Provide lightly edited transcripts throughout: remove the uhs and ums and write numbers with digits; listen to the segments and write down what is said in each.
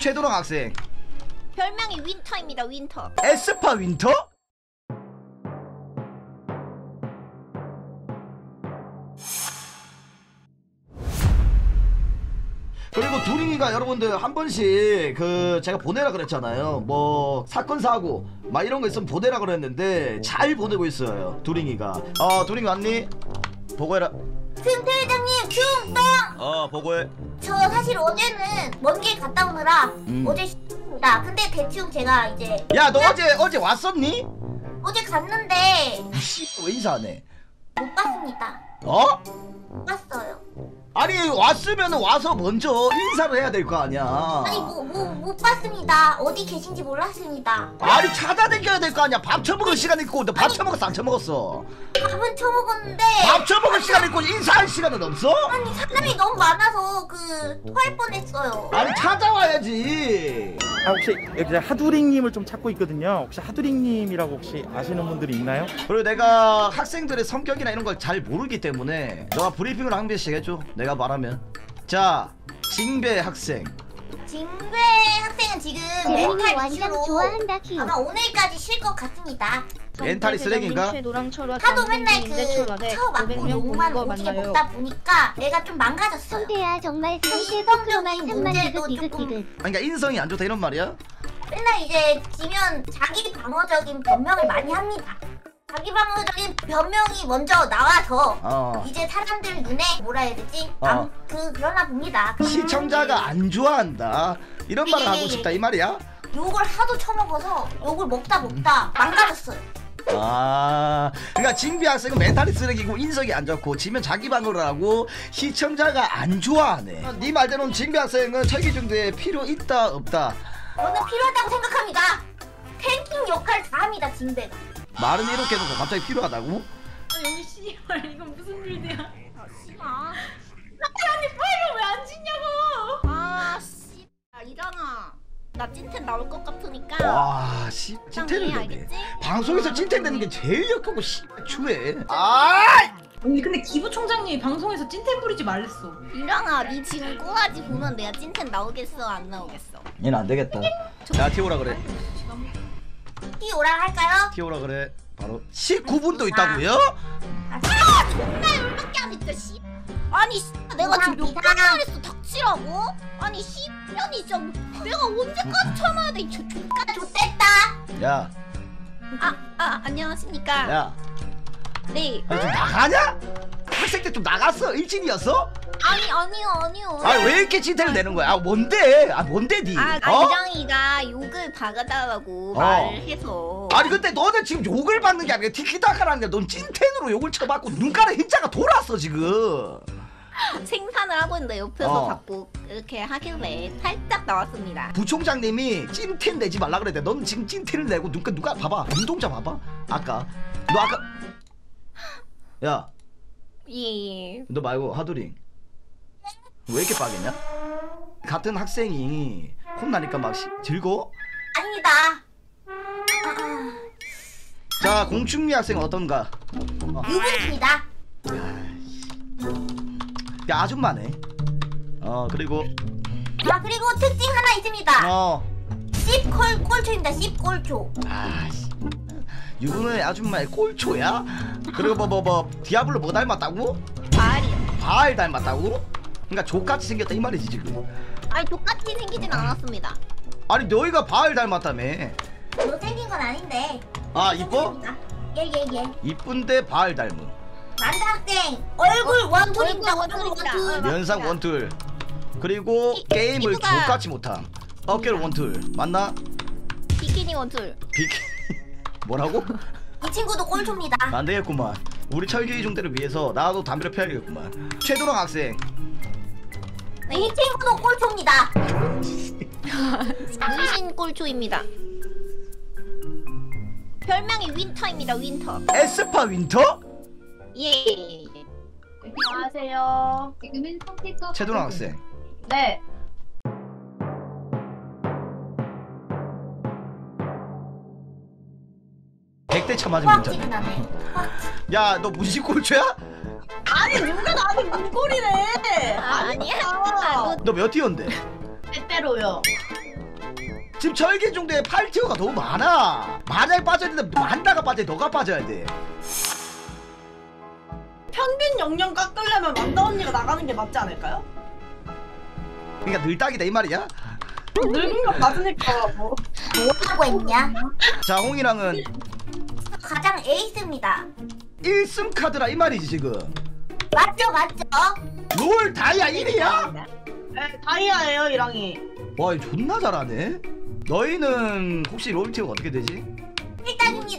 최도랑 학생. 별명이 윈터입니다. 윈터. 에스파 윈터? 그리고 두링이가 여러분들 한 번씩 그 제가 보내라 그랬잖아요. 뭐 사건 사고 막 이런 거 있으면 보내라 그랬는데 잘 보내고 있어요 두링이가. 두링이 왔니? 보고해라. 팀팀장님 흉땅. 보고해. 저 사실 어제는 먼 길 갔다 오느라 어제 쉬었습니다. 근데 대충 제가 이제 야 너 어제 왔었니? 어제 갔는데 왜 인사하네? 못 봤습니다. 못 봤어요. 아니 왔으면 와서 먼저 인사를 해야 될 거 아니야. 아니 못 봤습니다. 어디 계신지 몰랐습니다. 아니 찾아다녀야 될 거 아니야. 밥 처먹을 시간 있고. 너 밥 처먹었어 안 처먹었어? 밥은 처먹었는데 밥 처먹을 시간 있고 인사할 시간은 없어? 아니 사람이 너무 많아서 토할 뻔했어요. 아니 찾아와야지. 혹시 여기 하두링님을 좀 찾고 있거든요. 혹시 하두링님이라고 혹시 아시는 분들이 있나요? 그리고 내가 학생들의 성격이나 이런 걸 잘 모르기 때문에 너가 브리핑을 한 번씩 해줘. 내가 말하면. 자, 징배 학생. 징배 학생은 지금 재민이 멘탈 완전 이슈로 좋아한다 키. 아마 오늘까지 쉴 것 같습니다. 멘탈이 쓰레기인가? 하도 맨날 쳐 맞고 욕만 오지게 먹다 보니까 내가 좀 망가졌어요. 성태야 정말 성태 성적인 토크로만 3만 문제도 디귿 조금 디귿. 그러니까 인성이 안 좋다 이런 말이야? 맨날 이제 지면 자기 방어적인 변명을 많이 합니다. 자기 방어적인 변명이 먼저 나와서 이제 사람들 눈에 뭐라 해야 되지? 그러나 봅니다. 시청자가 안 좋아한다 이런 말을 하고 싶다 이 말이야? 욕을 하도 처먹어서 욕을 먹다 망가졌어요. 그러니까 징비 학생은 멘탈이 쓰레기고 인성이 안 좋고 지면 자기 방어를 하고 시청자가 안 좋아하네. 네 말대로는 징비 학생은 철기중대에 필요 있다 없다? 저는 필요하다고 생각합니다. 탱킹 역할 다 합니다. 징배가. 말은 이렇게 해놓고 갑자기 필요하다고? 여기 씨발 이건 무슨 일이야? 씨발. 아니 파이를 왜 안 짓냐고? 씨. 이랑아. 나 찐텐 나올 것 같으니까. 와, 씨, 찐텐을 내네. 알겠지? 방송에서 찐텐 되는 게 제일 역하고 씨, 추해. 언니 근데 기부총장님이 방송에서 찐텐 부리지 말랬어. 이랑아, 니 지금 꼬라지 보면 내가 찐텐 나오겠어, 안 나오겠어? 얘는 안 되겠다. 야, 튀오라 그래. 오랑 할까요? 튀오라 그래. 바로 19분도 있다고요? 존나 열받게 하네 진짜 씨. 아니 씨, 내가 지금 몇 번을 했어 닥치라고? 아니 씨년이 진짜 내가 언제까지 참아야 돼? 저 X까지 좋댔다. 야, 안녕하십니까? 야, 네. 아니 좀 나가냐? 학생 때 좀 나갔어? 일진이었어? 아니요. 아니 왜 이렇게 찐텐을 내는 거야? 뭔데? 뭔데 니? 이랑이가 욕을 박아달라고 말해서. 아니 근데 너는 지금 욕을 받는 게 아니라 티키타카라는 게 넌 찐텐으로 욕을 쳐받고 눈가에 흰자가 돌았어 지금. 생산을 하고 있는데 옆에서 자꾸 이렇게 하길래 살짝 나왔습니다. 부총장님이 찐텐 내지 말라 그랬대. 넌 지금 찐텐을 내고 누가 봐봐. 눈동자 봐봐. 아까 너 아까 야. 예. 너 말고 하두링. 왜 이렇게 빠겠냐? 같은 학생이 혼나니까 막 즐거워? 아닙니다. 자, 공충미 학생 어떤가? 유분입니다. 야, 아줌마네. 그리고 그리고 특징 하나 있습니다. 씹골초입니다. 씹골초. 유부의 아줌마의 꼴초야? 그리고 뭐 디아블로 뭐 닮았다고? 바알이요. 바알 닮았다고? 그러니까 족같이 생겼다 이 말이지 지금. 아니 똑같이 생기진 않았습니다. 아니 너희가 바알 닮았다며. 못생긴 건 아닌데. 이뻐? 예. 이쁜데 바알 닮은. 남자 학생 얼굴 원툴입니다. 원툴입니다. 면상 원툴. 그리고 게임을 족같이 못함. 어깨를 원툴. 맞나? 비키니 원툴. 뭐라고? 이 친구도 꼴초입니다. 안 되겠구만. 우리 철기 중대를 위해서 나도 담배를 피워야겠구만. 최도랑 학생. 네. 이 친구도 꼴초입니다. 문신 꼴초입니다. 별명이 윈터입니다. 윈터. 에스파 윈터? 예. 안녕하세요. 지금은 성태거. 최도랑 학생. 네. 백대 차 맞으면 꽉 괜찮아. 찌르나네. 야, 너 문신골초야? 아니 누가 나한테 문골이래. 아니야. 너 몇 티어인데? 때때로요. 지금 절개 중대에 8티어가 너무 많아. 만약에 빠져야 되는데 만다가 빠져야 너가 빠져야 돼. 평균 영영 깎으려면 만다 언니가 나가는 게 맞지 않을까요? 그러니까 늘딱이다 이 말이야? 늙은 거 맞으니까 뭐. 뭐라고 했냐? 자 홍이랑은 가장 에이스입니다. 1승 카드라 이 말이지 지금. 맞죠 맞죠? 롤 다이아 1이야? 네, 다이아예요 이랑이. 와 이거 존나 잘하네. 너희는 혹시 롤 티어가 어떻게 되지? 1단입니다.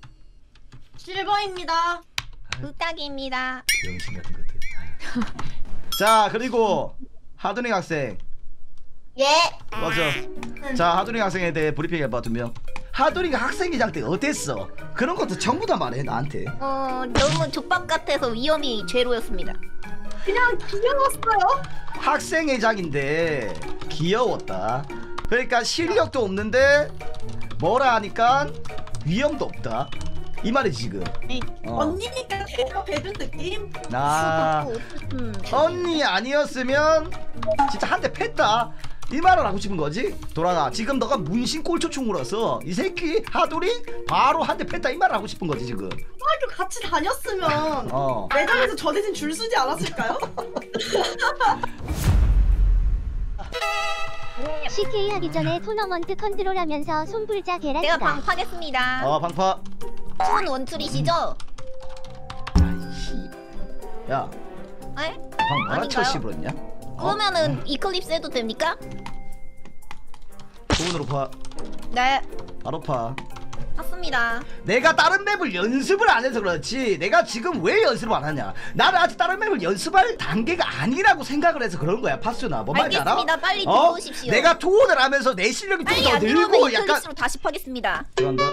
실버입니다. 부탁입니다. 병신 같은 것들. 자 그리고 하드닝 학생 예. 맞아. 자 하드닝 학생에 대해 브리핑 해봐 2명. 하드닝 학생회장 때 어땠어? 그런 것도 전부 다 말해 나한테. 너무 족밥 같아서 위험이 제로였습니다. 그냥 귀여웠어요. 학생회장인데 귀여웠다. 그러니까 실력도 없는데 뭐라 하니까 위험도 없다 이 말이지 지금. 언니니까 대답해준 느낌? 아 언니 아니었으면 진짜 한 대 팼다 이 말을 하고 싶은 거지. 도라나 지금 너가 문신 꼴초충으로서 이 새끼 하도리 바로 한 대 팼다 이 말을 하고 싶은 거지 지금. 학교 같이 다녔으면 매장에서 저 대신 줄 서지 않았을까요? CK 하기 전에 토너먼트 컨트롤하면서 손불자 계란이다. 제가 방파겠습니다. 방파. 촌 원툴이시죠? 야 네? 방 뭐라 아닌가요? 쳐 씹었냐? 그러면은 이클립스 해도 됩니까? 돈으로 파. 네. 바로 파. 맞습니다. 내가 다른 맵을 연습을 안 해서 그렇지 내가 지금 왜 연습을 안 하냐. 나는 아직 다른 맵을 연습할 단계가 아니라고 생각을 해서 그런 거야 파수나. 뭔 말인지 알아? 알겠습니다. 빨리 들어오십시오. 내가 투혼을 하면서 내 실력이 좀 빨리 더 안 들어오면 늘고 약간 이클립스로 다시 파겠습니다. 들어간다.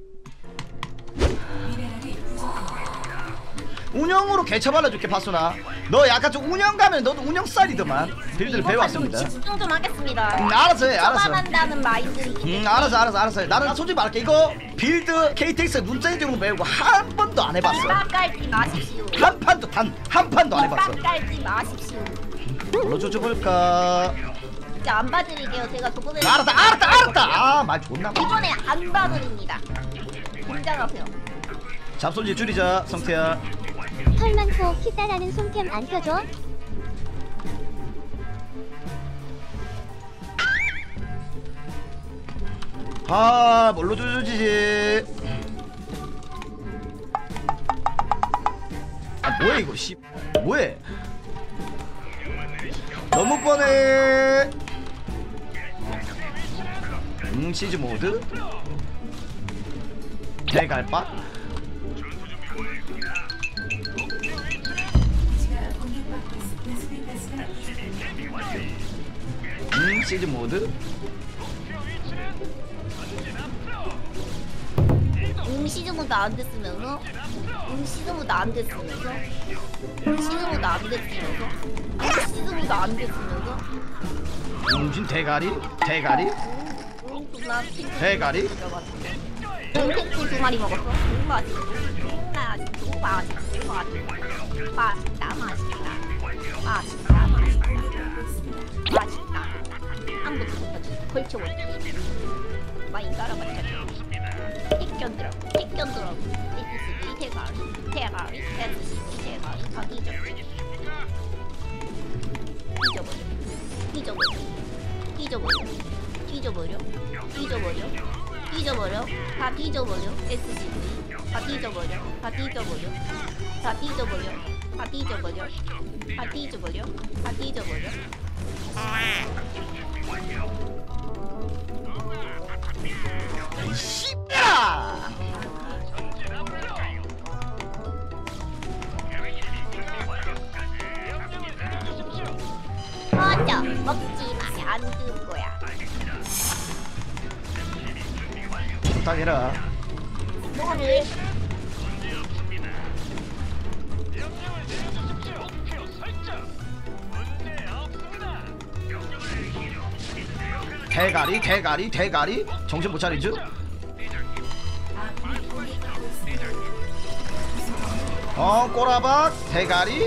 운영으로 개처발라줄게 파수나. 너 약간 좀 운영 가면 너도 운영 스타일이더만. 빌드를 배워왔습니다. 좀 집중 좀 하겠습니다. 알았어 해 알았어. 처방한다는 마인드이기 알았어. 나는 솔직히 말할게. 이거 빌드 KTX 눈짜리 정도 배우고 한 번도 안 해봤어. 빡 깔지 마십시오. 한 판도 한 판도 안 해봤어. 빡 깔지 마십시오. 뭘로 줘볼까? 이제 안 봐드릴게요. 제가 저번에 알았다. 아 말 존나. 이번에 안 봐드립니다. 긴장하세요. 잡손질 줄이자 성태야. 털 많고 키 따라는 손캠 안 켜줘? 아 뭘로 줘주지? 아 뭐야 이거 씨. 뭐해? 너무 뻔해. 시즈 모드? 대갈바? 시즈 모드? 시즌모드 안 됐으면서 시즌모드 안 됐으면서 시즌모드 안 됐으면서 시즌모드 안 됐으면서 대가리? 대가리? 탱탱 2마리 먹었어. 너무 맛있어. 너무 맛있다. 맛있다. 한번더 걸쳐볼게. 많이 깔아봤자. 택견들어. SCV 대가리. SCV 대가리. 다 뒤져버려. 다 뒤져버려. SCV 다 뒤져버려. 씨야! 맞아. 먹지 마. 안 들 거야. 부탁해라. 뭐를? 대가리 정신 못 차리죠? 꼬라박 대가리.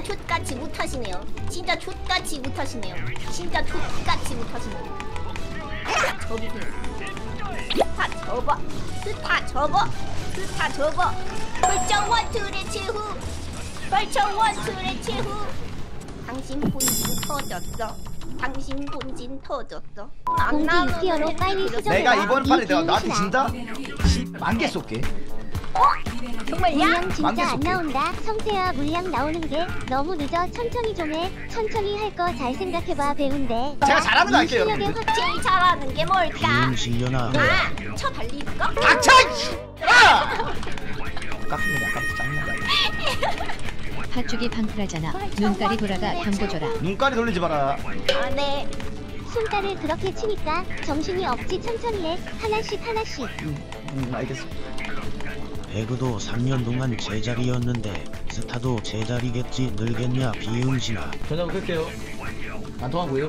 족같이 못하시네요. 진짜 족같이 못하시네요. 진짜 족같이 못하시네요. 접으세요. 스타 접어. 스타 접어. 스타 접어. 벌쩍 원투의 최후. 벌쩍 원투의 최후. 당신 본진 터졌어. 당신 본진 터졌어. 공기 6개월로 빨리 수정해라. 내가 이번 판에 내가 나한테 진다? 만개 쏠게. 정말야? 물량 진짜 안 만개 나온다. 성태야 물량 나오는 게 너무 늦어. 천천히 좀 해. 천천히 할 거 잘 생각해봐. 배운데. 제가 잘하는 거 할게요, 실력에 여러분들. 제일 잘하는 게 뭘까? 실려나. 아, 쳐 발릴까? 닥쳐! 야! 깎습니다. 깎습니다. 짱난다. 팥죽이 방풀하잖아. 눈깔이 돌아가 광고 줘라. 눈깔이 돌리지 마라. 아, 네. 손가락을 그렇게 치니까 정신이 없지. 천천히 해. 하나씩 하나씩. 알겠어. 배그도 3년 동안 제자리였는데 스타도 제자리겠지. 늘겠냐 비응신아. 전화 끌게요. 안 통하고요.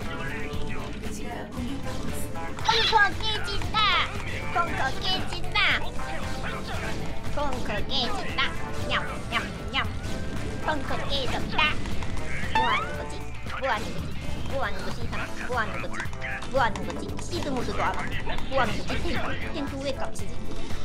펑커 깨진다. 펑커 깨진다. 펑커 깨진다. 냠냠냠. 펑커 깨졌다. 뭐하는 거지? 뭐하는 거지? 뭐하는 거지? 이 사람? 뭐하는 거지? 뭐하는 거지? 시드 모드도 안 하고 뭐하는 거지? 탱크 왜 깝치지?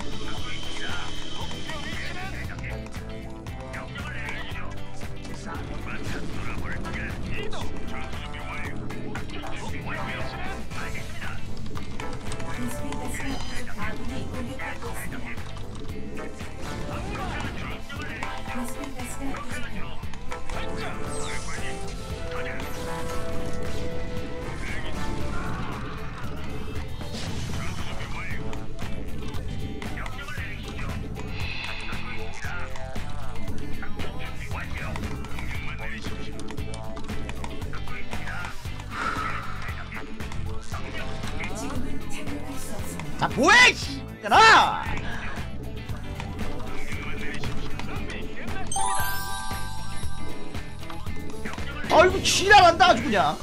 자 뭐해! 나! 아이고 지랄한다 아주 그냥.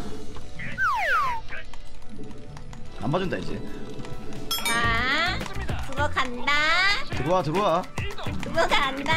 안 봐준다 이제. 아, 그거 간다. 들어와 들어와. 그거 간다.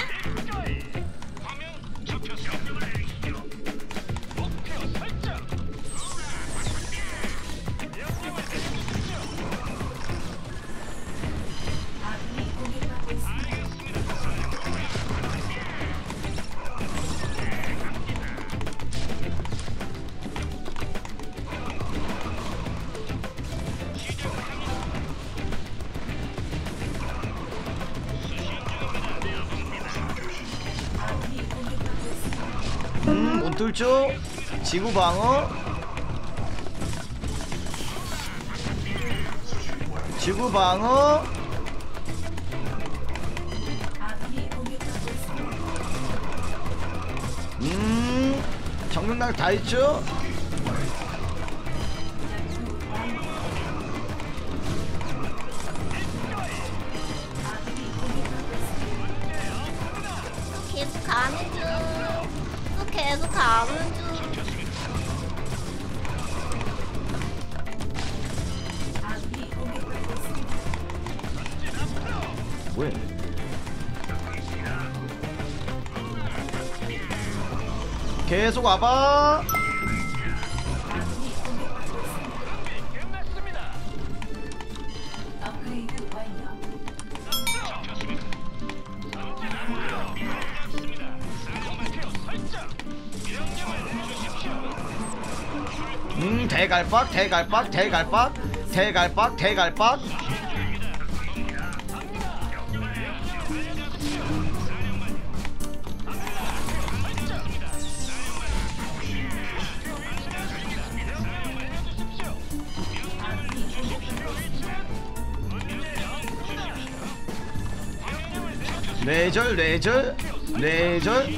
못 뚫죠? 지구 방어. 지구 방어. 정면날 다 있죠? 계속 가는 중. 계속 가는 중. 뭐야? 계속 와봐. 대갈박 대갈박 대갈박 대갈박 대갈박. 뇌절 뇌절 뇌절.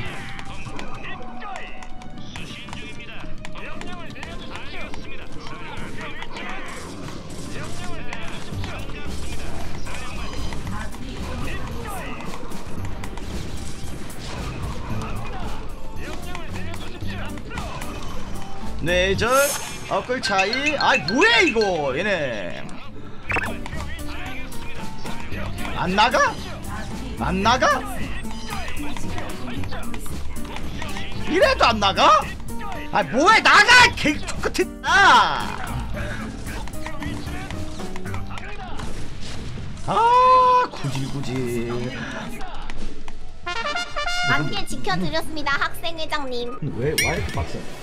뇌절 업글 차이. 아이 뭐야 이거 얘네. 안 나가? 안 나가? 이래도 안 나가? 아 뭐해 나가 개 똑같은 아 구질구질. 만개 지켜드렸습니다 학생회장님. 왜 이렇게 빡세?